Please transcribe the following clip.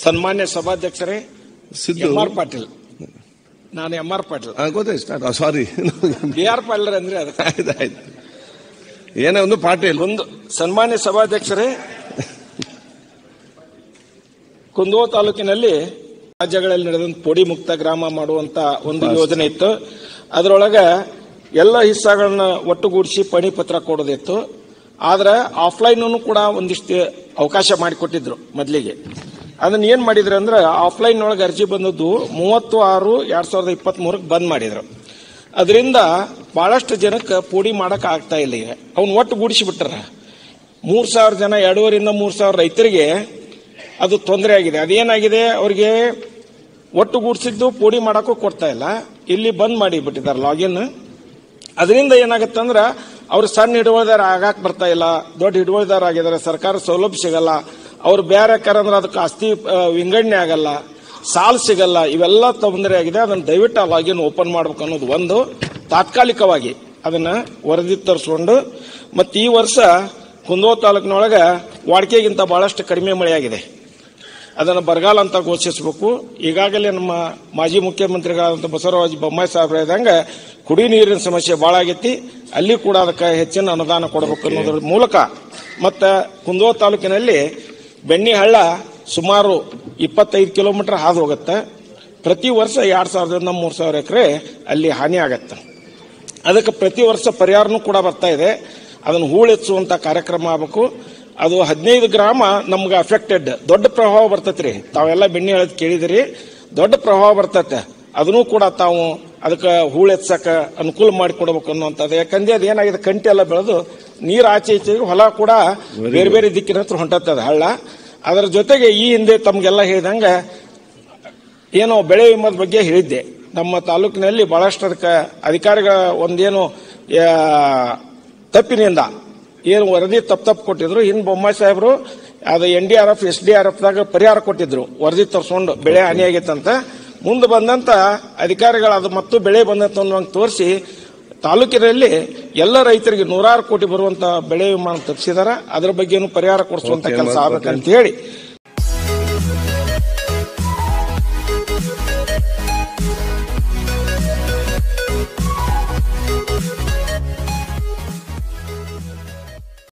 ಸನ್ಮಾನ್ಯ ಸಭಾಧ್ಯಕ್ಷರೇ, ಸಿದ್ದು ಎಂ.ಆರ್. ಪಾಟೀಲ್. ನಾನು ಎಂ.ಆರ್. ಪಾಟೀಲ್. ಗೊತ್ತಾಯ್ತು, ಸಾರಿ. ಬಿ.ಆರ್. ಪಾಟೀಲ್ ಅಂದ್ರೆ ಆಯ್ತು. ಏನೇ ಒಂದು ಪಾಟೀಲ್. ಸನ್ಮಾನ್ಯ ಸಭಾಧ್ಯಕ್ಷರೇ, ಕುಂದಗೋಳ ತಾಲೂಕಿನಲ್ಲಿ ರಾಜ್ಯಗಳಲ್ಲಿ ನಡೆದಂತ ಪೋಡಿ ಮುಕ್ತ ಗ್ರಾಮ ಮಾಡುವಂತ ಒಂದು ಯೋಜನೆ ಇತ್ತು. ಅದರೊಳಗ ಎಲ್ಲ ಹಿಸ್ಸಾಗಳನ್ನ ಒಟ್ಟುಗೂಡಿಸಿ ಪಣಿ ಪತ್ರ ಕೊಡೋದಿತ್ತು. ಆದ್ರೆ ಆಫ್ಲೈನ್ ಕೂಡ ಒಂದಿಷ್ಟು ಅವಕಾಶ ಮಾಡಿಕೊಟ್ಟಿದ್ರು ಮೊದಲಿಗೆ. ಅದನ್ನ ಏನ್ ಮಾಡಿದ್ರು ಅಂದ್ರೆ ಆಫ್ಲೈನ್ ಒಳಗೆ ಅರ್ಜಿ ಬಂದದ್ದು 30/6/2023 ಬಂದ್ ಮಾಡಿದ್ರು. ಅದರಿಂದ ಬಹಳಷ್ಟು ಜನಕ್ಕೆ ಪೋಡಿ ಮಾಡಕ್ ಆಗ್ತಾ ಇಲ್ಲ. ಈಗ ಅವ್ನು ಒಟ್ಟು ಗೂಡಿಸಿಬಿಟ್ಟಾರ. 3,000 ಜನ, 2,500 ಇಂದ 3,000 ರೈತರಿಗೆ ಅದು ತೊಂದರೆ ಆಗಿದೆ. ಅದೇನಾಗಿದೆ, ಅವ್ರಿಗೆ ಒಟ್ಟುಗೂಡಿಸಿದ್ದು ಪೋಡಿ ಮಾಡಕ್ಕೂ ಕೊಡ್ತಾ ಇಲ್ಲ. ಇಲ್ಲಿ ಬಂದ್ ಮಾಡಿಬಿಟ್ಟಿದ್ದಾರೆ ಲಾಗಿನ್. ಅದರಿಂದ ಏನಾಗತ್ತಂದ್ರ ಅವ್ರು ಸಣ್ಣ ಹಿಡುವಳಿದಾರ ಆಗಾಕ್ ಬರ್ತಾ ಇಲ್ಲ, ದೊಡ್ಡ ಹಿಡುವಳಿದಾರ ಆಗಿದ್ದಾರೆ. ಸರ್ಕಾರ ಸೌಲಭ್ಯ ಸಿಗಲ್ಲ. ಅವ್ರು ಬೇರೆ ಯಾಕಂದ್ರೆ ಅದಕ್ಕೆ ಆಸ್ತಿ ವಿಂಗಡಣೆ ಆಗಲ್ಲ, ಸಾಲ ಸಿಗಲ್ಲ. ಇವೆಲ್ಲ ತೊಂದರೆ ಆಗಿದೆ. ಅದನ್ನು ದಯವಿಟ್ಟು ಆ ಲಾಗಿನ್ ಓಪನ್ ಮಾಡ್ಬೇಕು ಅನ್ನೋದು ಒಂದು. ತಾತ್ಕಾಲಿಕವಾಗಿ ಅದನ್ನ ವರದಿ ತರಿಸ್ಕೊಂಡು, ಮತ್ತೆ ಈ ವರ್ಷ ಕುಂದಗೋಳ ತಾಲೂಕಿನೊಳಗ ವಾಡಿಕೆಗಿಂತ ಬಹಳಷ್ಟು ಕಡಿಮೆ ಮಳೆಯಾಗಿದೆ. ಅದನ್ನು ಬರಗಾಲ ಅಂತ ಘೋಷಿಸಬೇಕು. ಈಗಾಗಲೇ ನಮ್ಮ ಮಾಜಿ ಮುಖ್ಯಮಂತ್ರಿಗಳಾದಂಥ ಬಸವರಾಜ ಬೊಮ್ಮಾಯಿ ಸಾಹೇಬ್ರು ಹೇಳಿದಂಗೆ ಕುಡಿ ನೀರಿನ ಸಮಸ್ಯೆ ಬಹಳ ಆಗೈತಿ. ಅಲ್ಲಿ ಕೂಡ ಅದಕ್ಕೆ ಹೆಚ್ಚಿನ ಅನುದಾನ ಕೊಡಬೇಕು ಅನ್ನೋದ್ರ ಮೂಲಕ, ಮತ್ತು ಕುಂದಗೋಳ ತಾಲೂಕಿನಲ್ಲಿ ಬೆಣ್ಣಿ ಹಳ್ಳ ಸುಮಾರು 25 ಕಿಲೋಮೀಟರ್ ಹಾದು ಹೋಗುತ್ತೆ. ಪ್ರತಿ ವರ್ಷ 2,000ರಿಂದ 3,000 ಎಕರೆ ಅಲ್ಲಿ ಹಾನಿ ಆಗತ್ತೆ. ಅದಕ್ಕೆ ಪ್ರತಿ ವರ್ಷ ಪರಿಹಾರನೂ ಕೂಡ ಬರ್ತಾ ಇದೆ. ಅದನ್ನು ಹೂಳೆಚ್ಚುವಂತ ಕಾರ್ಯಕ್ರಮ ಆಗಬೇಕು. ಅದು 15 ಗ್ರಾಮ ನಮ್ಗೆ ಅಫೆಕ್ಟೆಡ್, ದೊಡ್ಡ ಪ್ರಭಾವ ಬರ್ತೈತ್ರಿ. ತಾವೆಲ್ಲ ಬೆಣ್ಣೆ ಹೇಳೋದು ಕೇಳಿದಿರಿ, ದೊಡ್ಡ ಪ್ರಭಾವ ಬರ್ತೈತೆ. ಅದನ್ನು ಕೂಡ ತಾವು ಅದಕ್ಕೆ ಹೂಳೆಚ್ಚಕ ಅನುಕೂಲ ಮಾಡಿಕೊಡ್ಬೇಕು ಅನ್ನುವಂಥದ್ದು. ಯಾಕಂದ್ರೆ ಅದು ಏನಾಗಿದೆ, ಕಂಟಿ ಎಲ್ಲ ಬೆಳೆದು ನೀರು ಆಚೆ ಈಚೆಗೆ ಹೊಲ ಕೂಡ ಬೇರೆ ಬೇರೆ ದಿಕ್ಕಿನ ಹತ್ರ ಹೊಂಟತ್ತದ ಹಳ್ಳ. ಅದರ ಜೊತೆಗೆ ಈ ಹಿಂದೆ ತಮ್ಗೆಲ್ಲ ಹೇಳಿದಂಗೆ ಏನೋ ಬೆಳೆ ವಿಮದ ಬಗ್ಗೆ ಹೇಳಿದ್ದೆ. ನಮ್ಮ ತಾಲೂಕಿನಲ್ಲಿ ಬಹಳಷ್ಟು ಅದಕ್ಕೆ ಅಧಿಕಾರಿಗಳ ಒಂದೇನು ತಪ್ಪಿನಿಂದ ಏನು ವರದಿ ತಪ್ಪು ಕೊಟ್ಟಿದ್ರು. ಹಿಂದೆ ಬೊಮ್ಮಾಯಿ ಸಾಹೇಬರು ಅದು NDRF SDRF ದಾಗ ಪರಿಹಾರ ಕೊಟ್ಟಿದ್ರು, ವರದಿ ತರಿಸ್ಕೊಂಡು ಬೆಳೆ ಹಾನಿಯಾಗೈತಂತ. ಮುಂದೆ ಬಂದಂತ ಅಧಿಕಾರಿಗಳು ಅದು ಮತ್ತು ಬೆಳೆ ಬಂದಂತ ತೋರಿಸಿ ತಾಲೂಕಿನಲ್ಲಿ ಎಲ್ಲ ರೈತರಿಗೆ 100 ಕೋಟಿ ಬರುವಂತ ಬೆಳೆ ವಿಮಾ ತಪ್ಪಿಸಿದಾರ. ಅದರ ಬಗ್ಗೆನೂ ಪರಿಹಾರ ಕೊಡಿಸುವಂತ ಕೆಲಸ ಆಗಬೇಕಂತ ಹೇಳಿ